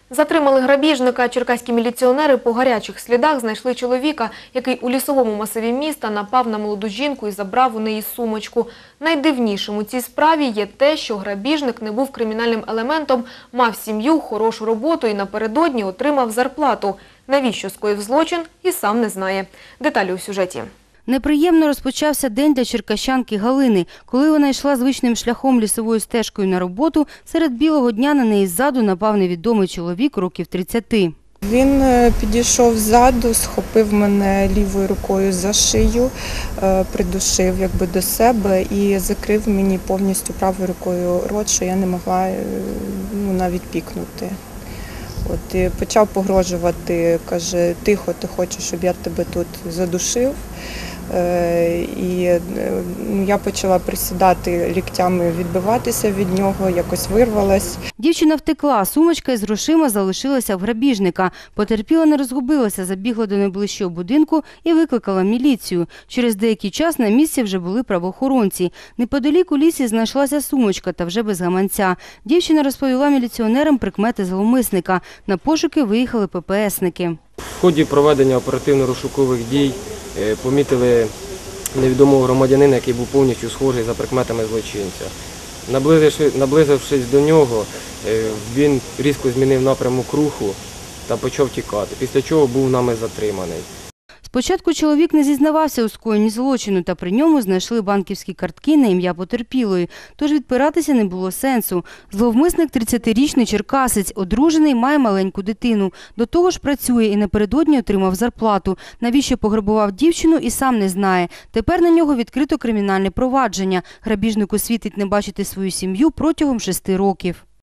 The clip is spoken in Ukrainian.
Затримали грабіжника. Черкаські міліціонери по гарячих слідах знайшли чоловіка, який у лісовому масиві міста напав на молоду жінку і забрав у неї сумочку. Найдивнішим у цій справі є те, що грабіжник не був кримінальним елементом, мав сім'ю, хорошу роботу і напередодні отримав зарплату. Навіщо скоїв злочин – і сам не знає. Деталі у сюжеті. Неприємно розпочався день для черкащанки Галини. Коли вона йшла звичним шляхом лісовою стежкою на роботу, серед білого дня на неї ззаду напав невідомий чоловік років 30. Він підійшов ззаду, схопив мене лівою рукою за шию, придушив до себе і закрив мені повністю правою рукою рот, що я не могла навіть пікнути. І почав погрожувати, каже: тихо, ти хочеш, щоб я тебе тут задушив. І я почала присідати ліктями, відбиватися від нього, якось вирвалась. Дівчина втекла, сумочка із грошима залишилася в грабіжника. Потерпіла не розгубилася, забігла до найближчого будинку і викликала міліцію. Через деякий час на місці вже були правоохоронці. Неподалік у лісі знайшлася сумочка та вже без гаманця. Дівчина розповіла міліціонерам прикмети зловмисника. На пошуки виїхали ППСники. В ході проведення оперативно-розшукових дій помітили невідомого громадянина, який був повністю схожий за прикметами злочинця. Наблизившись до нього, він різко змінив напрямок руху та почав тікати, після чого був нами затриманий. Спочатку чоловік не зізнавався у скоєнні злочину, та при ньому знайшли банківські картки на ім'я потерпілої. Тож відпиратися не було сенсу. Зловмисник – 30-річний черкасець, одружений, має маленьку дитину. До того ж працює і напередодні отримав зарплату. Навіщо пограбував дівчину, і сам не знає. Тепер на нього відкрито кримінальне провадження. Грабіжнику світить не бачити свою сім'ю протягом 6 років.